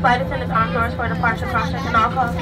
Flight attendants on doors for departure, cross-check and all calls.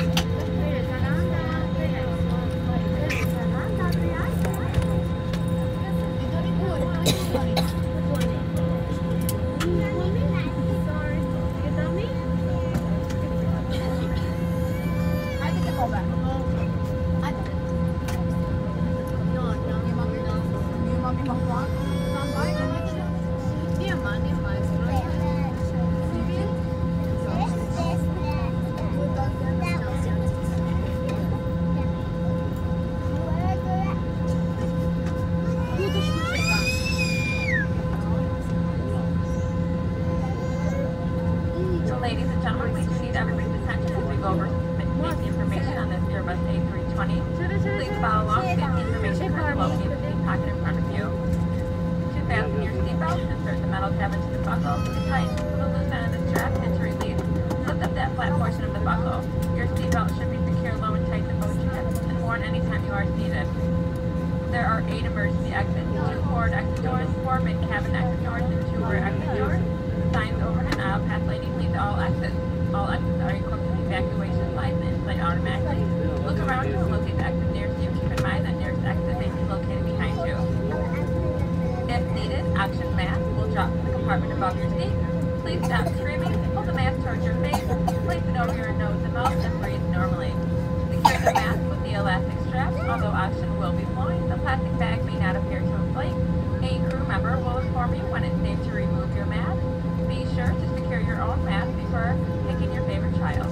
Ladies and gentlemen, we do need everybody's attention as we go over safety information on this Airbus A320. Please follow along, safety information card located in the pocket in front of you. To fasten your seatbelt, insert the metal tab into the buckle, to tighten the loose end of the strap, and to release, lift up that flat portion of the buckle. Your seatbelt should be secured low and tight to both your hips and worn anytime you are seated. There are 8 emergency exits, 2 forward exit doors, 4 mid-cabin exit doors, and 2 rear exit doors. Signs overhead and aisle path lighting lead to all exits. All exits are equipped with evacuation lights and inflate automatically. Look around you and locate the exit nearest you. Keep in mind that nearest exit may be located behind you. If needed, oxygen mask will drop from the compartment above your seat. Please stop screaming, pull the mask towards your face, place it over your nose and mouth, and breathe normally. Secure the mask with the elastic strap. Although oxygen will be flowing, the plastic bag may not appear to inflate. A crew member will inform you when it's safe to remove your mask. Be sure to secure your own mask before picking your favorite child.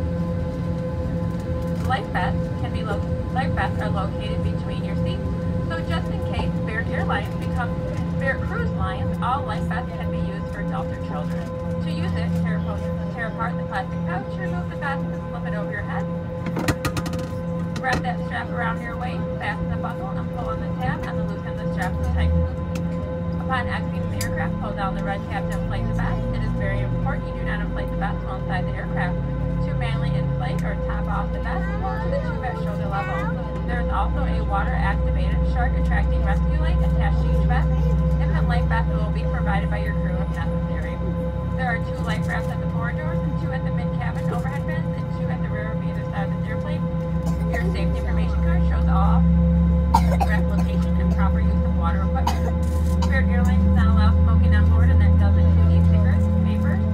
Life vests are located between your seats, so just in case Spirit Airlines becomes Spirit Cruise Lines, all life vests can be used for adults or children. To use it, tear apart the plastic pouch, remove the vest, and slip it over your head. Wrap that strap around your waist, fasten the buckle, and pull on the tab, and the loose end of the strap will tighten. Upon exiting the aircraft, pull down the red tab to inflate the vest. It is very important you do not inflate the vest while inside the aircraft. To manually inflate or top off the vest, pull to the tube at shoulder level. There is also a water-activated shark-attracting rescue light attached to each vest. Infant life vest will be provided by your crew if necessary. There are 2 life rafts at the forward doors and 2 at the mid-cabin overhead bins and 2 at the rear of either side of this airplane. Your safety information card shows all correct location and proper use of water equipment. Spirit Airlines does not allow smoking on board, and that does include e-cigarettes, vapors.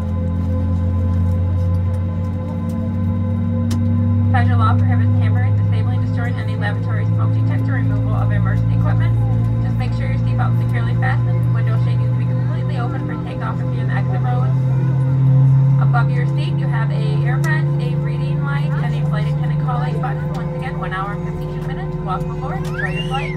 Federal law prohibits tampering, disabling, destroying any laboratory smoke detector, removal of emergency equipment. Just make sure your seatbelt is securely fastened. Window shade needs to be completely open for takeoff if you're in the exit rows. Above your seat, you have a airbag, a reading light, and a flight attendant call light button. Once again, 1 hour and 52 minutes. Welcome aboard. Enjoy your flight.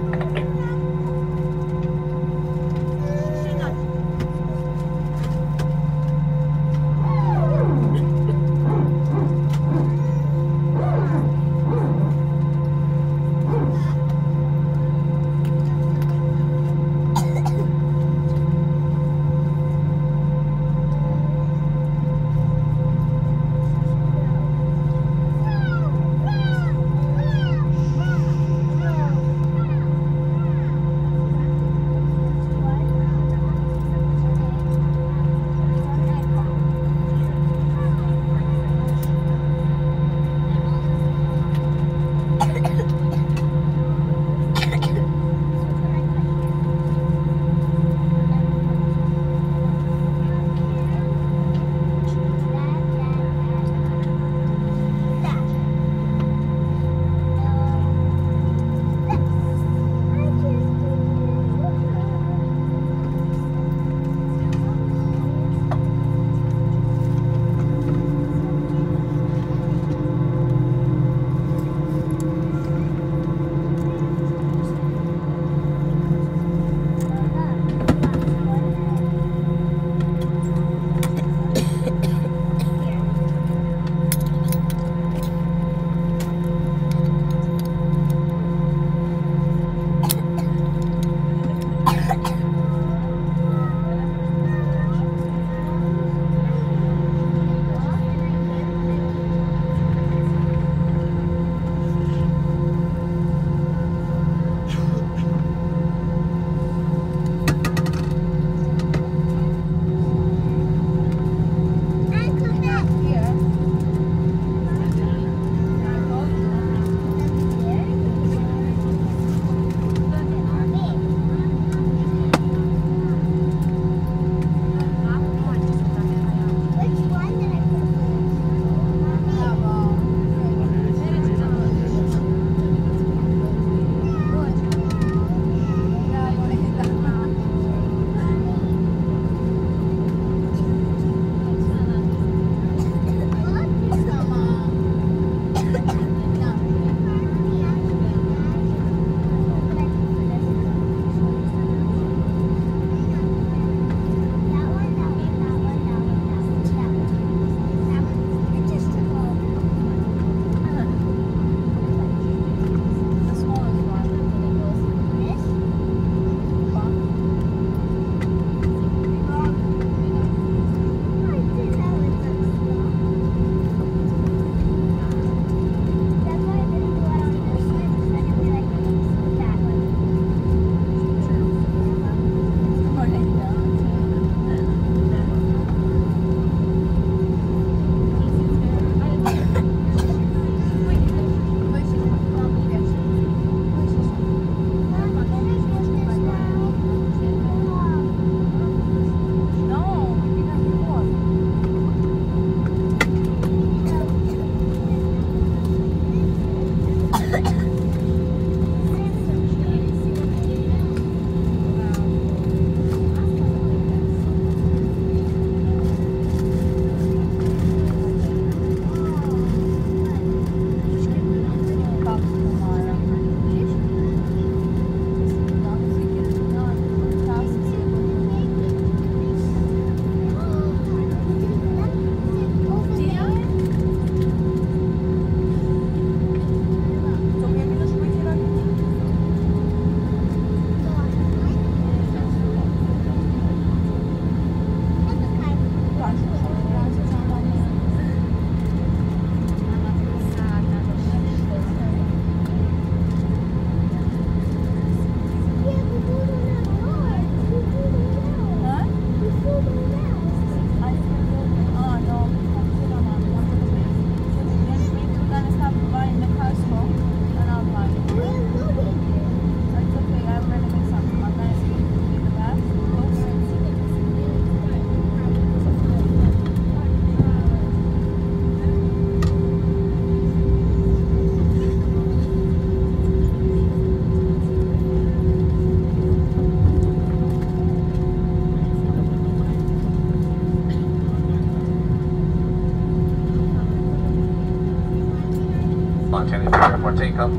Long Kennedy Airport takeoff.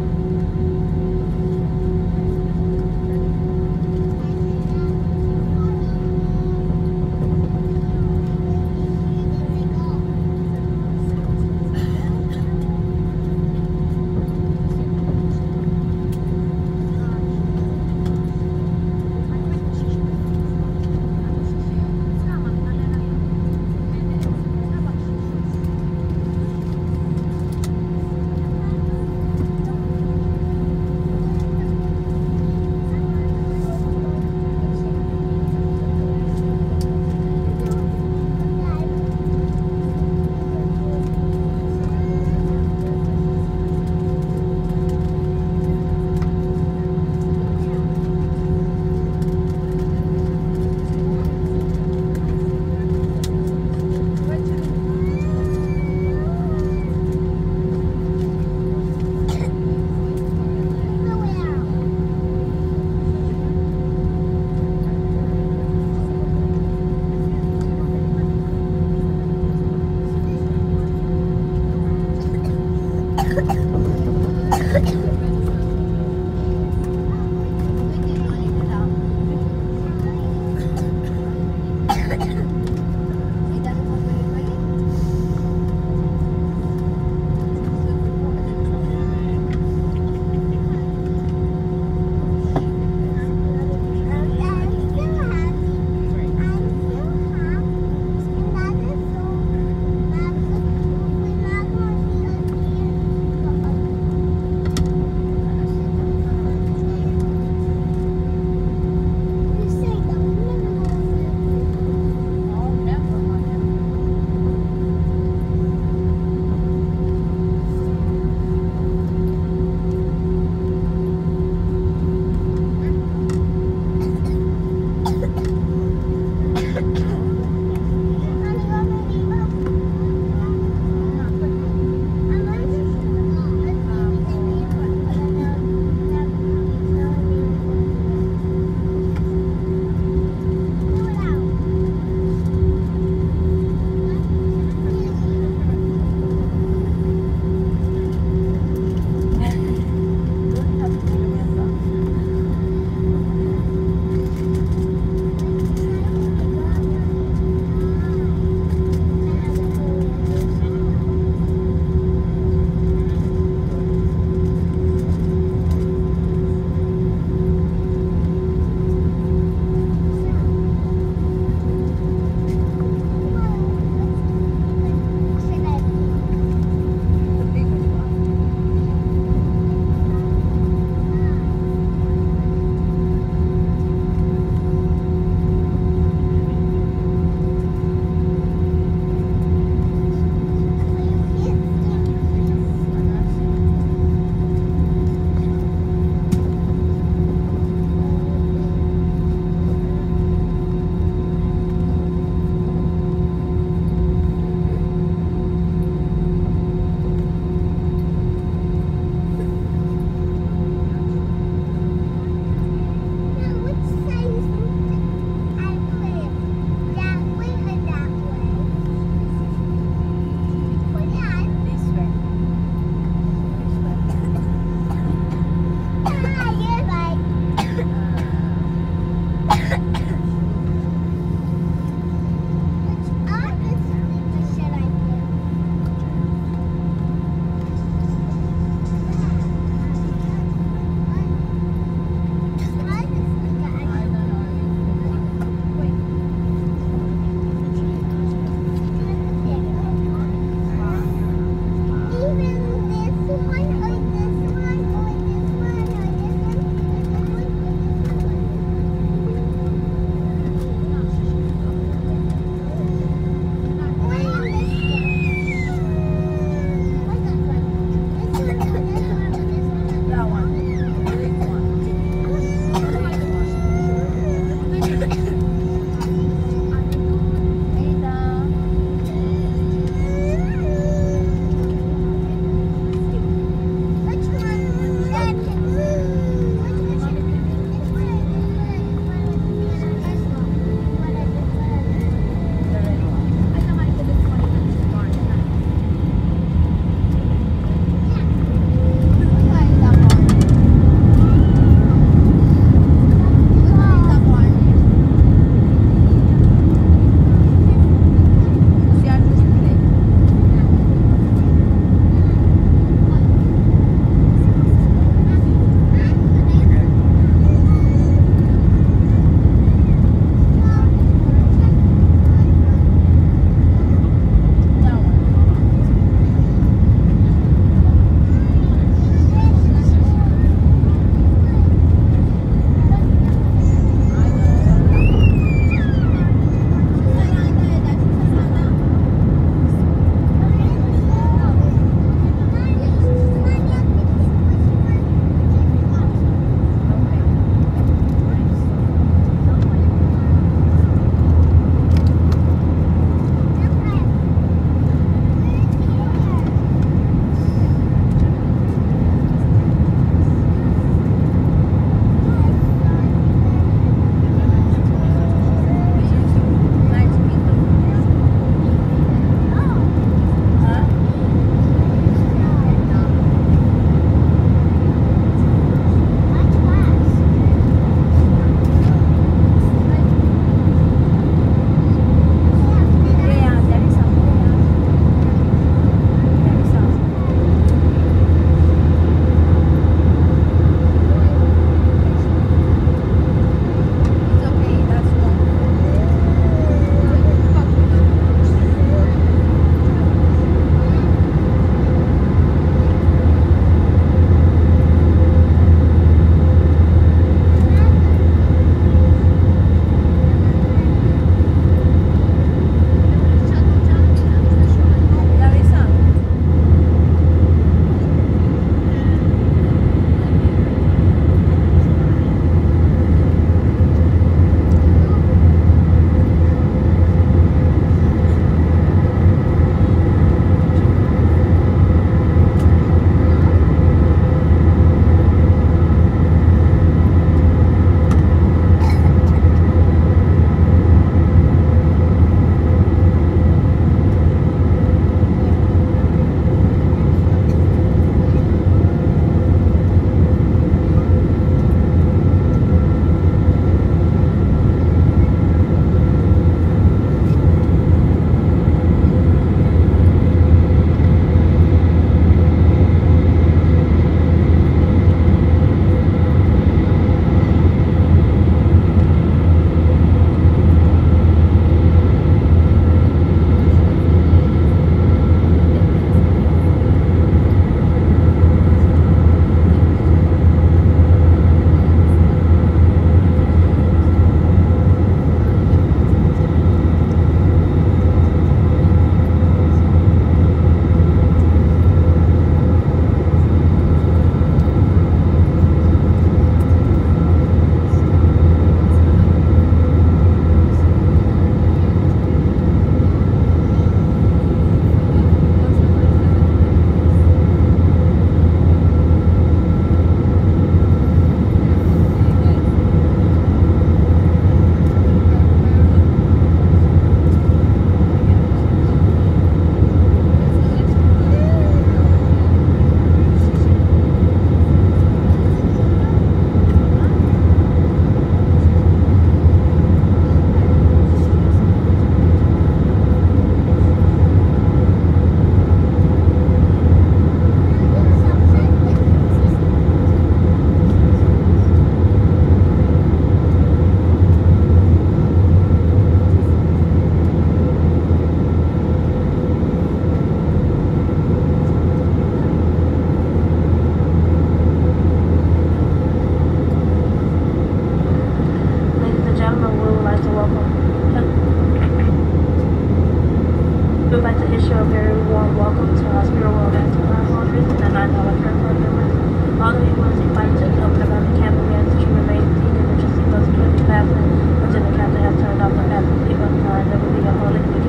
We would like to issue a very warm welcome to our Spirit World Rental holders and the $9 transfer members. All of you must be invited to the open about the cabin gas to remain seated with your seatbelts clearly fastened until the captain has turned off the fasten seatbelt sign. There will be a holding